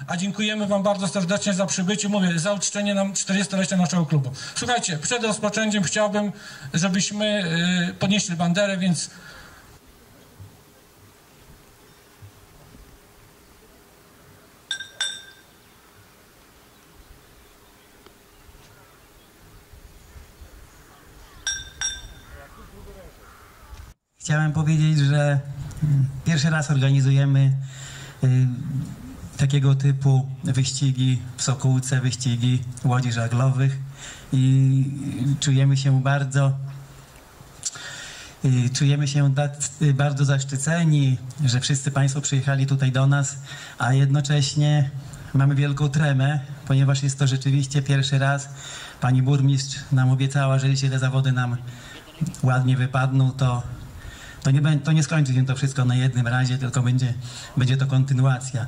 a dziękujemy wam bardzo serdecznie za przybycie, mówię, za uczczenie nam 40-lecia naszego klubu. Słuchajcie, przed rozpoczęciem chciałbym, żebyśmy podnieśli banderę, więc chciałem powiedzieć, że pierwszy raz organizujemy takiego typu wyścigi w Sokółce, wyścigi łodzi żaglowych i czujemy się bardzo zaszczyceni, że wszyscy Państwo przyjechali tutaj do nas, a jednocześnie mamy wielką tremę, ponieważ jest to rzeczywiście pierwszy raz. Pani burmistrz nam obiecała, że jeśli te zawody nam ładnie wypadną, to nie skończy się to wszystko na jednym razie, tylko będzie to kontynuacja.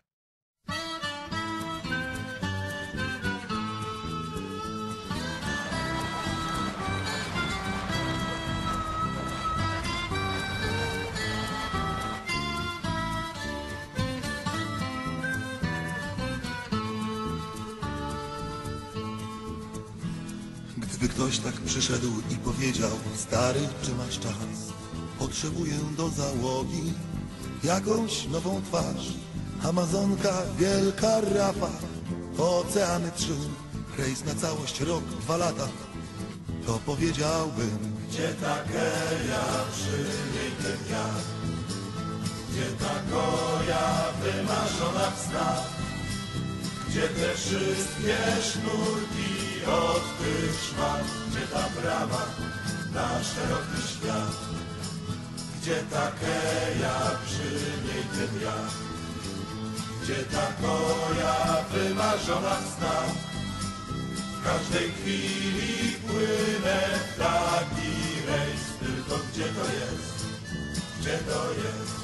Gdyby ktoś tak przyszedł i powiedział: stary, czy masz czas? Potrzebuję do załogi jakąś nową twarz. Amazonka, wielka rafa, oceany 3, rejs na całość, rok, 2 lata. To powiedziałbym: gdzie ta geja, przy niej ten wiatr? Gdzie ta koja wymarzona w snach? Gdzie te wszystkie sznurki od tych szmat? Gdzie ta brama na szeroki świat? Gdzie ta keja, przy niej ten wiatr? Gdzie ta koja wymarzona w snach? W każdej chwili płynę taki rejs, tylko gdzie to jest? Gdzie to jest?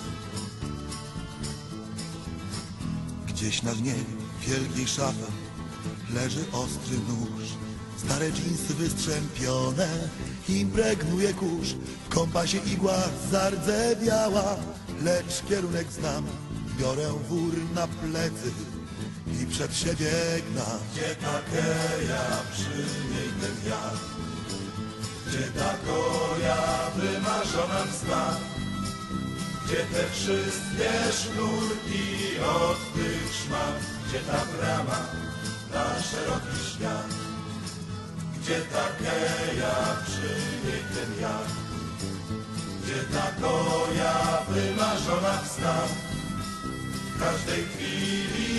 Gdzieś na dnie wielkiej szafy leży ostry nóż. Stare dżinsy wystrzępione, impregnuje kurz. W kompasie igła zardzewiała, lecz kierunek znam. Biorę wór na plecy i przed siebie gnam. Gdzie ta keja, przy niej ten wiatr? Gdzie ta koja wymarzona w snach? Gdzie te wszystkie sznurki od tych szmat? Gdzie ta brama na szeroki świat? Gdzie ta keja, przy niej ten wiatr? Gdzie ta koja wymarzona w snach? W każdej chwili